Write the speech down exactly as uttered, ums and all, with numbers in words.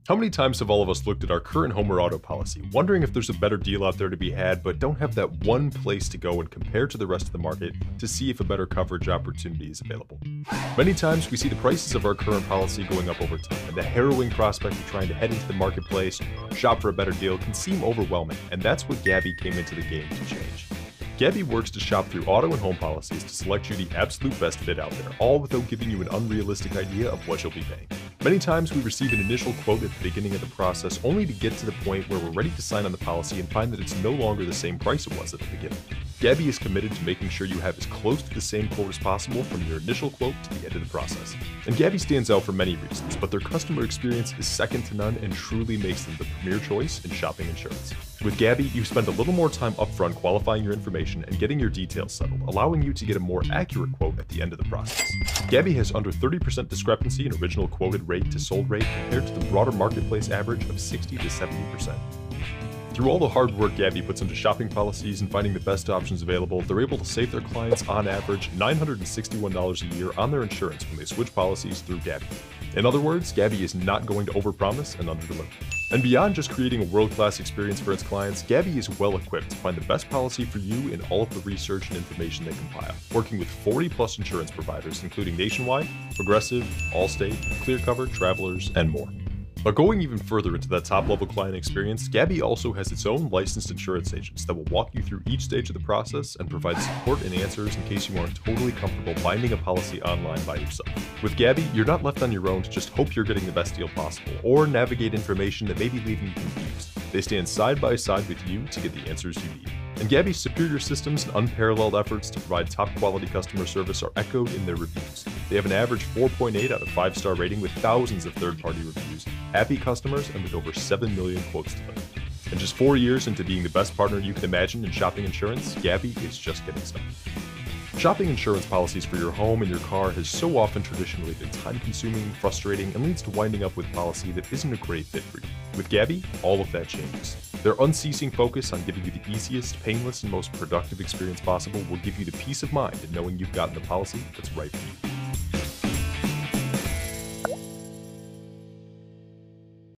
How many times have all of us looked at our current home or auto policy, wondering if there's a better deal out there to be had, but don't have that one place to go and compare to the rest of the market to see if a better coverage opportunity is available? Many times we see the prices of our current policy going up over time, and the harrowing prospect of trying to head into the marketplace, shop for a better deal can seem overwhelming, and that's what Gabi came into the game to change. Gabi works to shop through auto and home policies to select you the absolute best fit out there, all without giving you an unrealistic idea of what you'll be paying. Many times we receive an initial quote at the beginning of the process only to get to the point where we're ready to sign on the policy and find that it's no longer the same price it was at the beginning. Gabi is committed to making sure you have as close to the same quote as possible from your initial quote to the end of the process. And Gabi stands out for many reasons, but their customer experience is second to none and truly makes them the premier choice in shopping insurance. With Gabi, you spend a little more time upfront qualifying your information and getting your details settled, allowing you to get a more accurate quote at the end of the process. Gabi has under thirty percent discrepancy in original quoted rate to sold rate compared to the broader marketplace average of sixty to seventy percent. Through all the hard work Gabi puts into shopping policies and finding the best options available, they're able to save their clients on average nine hundred sixty-one dollars a year on their insurance when they switch policies through Gabi. In other words, Gabi is not going to overpromise and underdeliver. And beyond just creating a world-class experience for its clients, Gabi is well-equipped to find the best policy for you in all of the research and information they compile, working with forty plus insurance providers including Nationwide, Progressive, Allstate, ClearCover, Travelers, and more. But going even further into that top-level client experience, Gabi also has its own licensed insurance agents that will walk you through each stage of the process and provide support and answers in case you aren't totally comfortable binding a policy online by yourself. With Gabi, you're not left on your own to just hope you're getting the best deal possible, or navigate information that may be leaving you confused. They stand side by side with you to get the answers you need. And Gabi's superior systems and unparalleled efforts to provide top-quality customer service are echoed in their reviews. They have an average four point eight out of five star rating with thousands of third-party reviews, happy customers, and with over seven million quotes to them. And just four years into being the best partner you can imagine in shopping insurance, Gabi is just getting started. Shopping insurance policies for your home and your car has so often traditionally been time-consuming, frustrating, and leads to winding up with policy that isn't a great fit for you. With Gabi, all of that changes. Their unceasing focus on giving you the easiest, painless, and most productive experience possible will give you the peace of mind in knowing you've gotten the policy that's right for you.